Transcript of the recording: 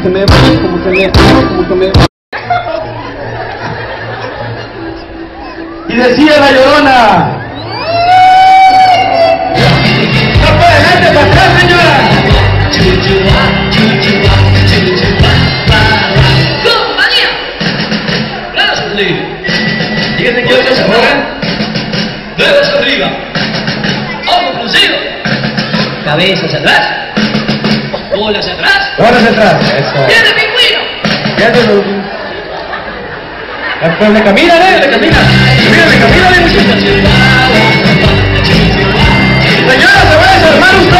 que me... Y decía la Llorona. ¡No puede adelante, para atrás, señora! ¡Compañía! ¡Brazo arriba! Fíjate que otros se mueven. ¡Dedos arriba! ¡Hombros fruncidos! ¡Cabeza hacia atrás! ¡Bola hacia atrás! ¡Bola hacia atrás! Eso. ¡Viene pingüino! Le camina, le camina. Mira, le camina, señora, se va a desarmar un